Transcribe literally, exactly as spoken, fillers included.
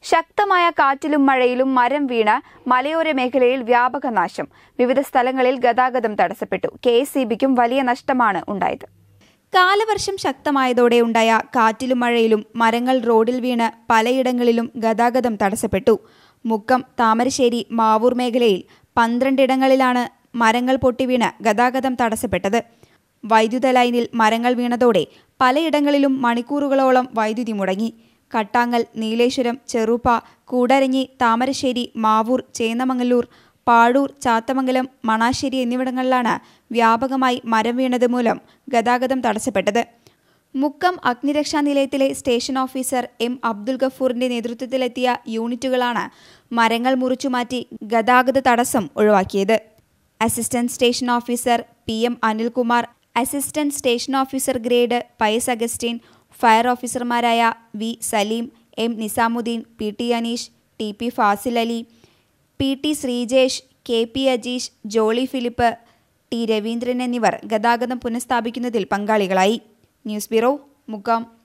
ശക്തമായ കാറ്റിലും മഴയിലും മരം വീണ് മലയോര മേഖലയിൽ വ്യാപക നാശം. വിവിധ സ്ഥലങ്ങളിൽ ഗതാഗതം തടസ്സപ്പെട്ടു. കെ എസ് ഇ ബിക്കും വലിയ നഷ്ടമാണ് ഉണ്ടായത്. കാലവർഷം ശക്തമായതോടെ ഉണ്ടായ കാറ്റിലും മഴയിലും മരങ്ങൾ റോഡിൽ വീണ് പലയിടങ്ങളിലും ഗതാഗതം തടസ്സപ്പെട്ടു. മുക്കം, താമരശ്ശേരി, മാവൂർ മേഖലയിൽ പന്ത്രണ്ടിടങ്ങളിലാണ് മരങ്ങൾ പൊട്ടിവീണ് ഗതാഗതം തടസ്സപ്പെട്ടത്. വൈദ്യുത ലൈനിൽ മരങ്ങൾ വീണതോടെ പലയിടങ്ങളിലും മണിക്കൂറുകളോളം വൈദ്യുതി മുടങ്ങി. കട്ടാങ്ങൽ, നീലേശ്വരം, ചെറുപ്പ, കൂടരഞ്ഞി, താമരശ്ശേരി, മാവൂർ, ചേന്നമംഗല്ലൂർ, പാഴൂർ, ചാത്തമംഗലം, മണാശ്ശേരി എന്നിവിടങ്ങളിലാണ് വ്യാപകമായി മരം വീണത് മൂലം ഗതാഗതം തടസ്സപ്പെട്ടത്. മുക്കം അഗ്നിരക്ഷാ നിലയത്തിലെ സ്റ്റേഷൻ ഓഫീസർ എം അബ്ദുൽ ഗഫൂറിന്റെ നേതൃത്വത്തിലെത്തിയ യൂണിറ്റുകളാണ് മരങ്ങൾ മുറിച്ചുമാറ്റി ഗതാഗത തടസ്സം ഒഴിവാക്കിയത്. Assistant station officer P M Anilkumar, assistant station officer grade Pius Augustine, fire ഓഫീസർമാരായ V Saleem, M Nizamuddin, P T Aneesh, T P Fasil Ali, P T Sreejesh, K P Ajeesh, Jolly Philip, T Raveendran എന്നിവർ ഗതാഗതം പുനഃസ്ഥാപിക്കുന്നതിൽ പങ്കാളികളായി. News bureau, Mukkam.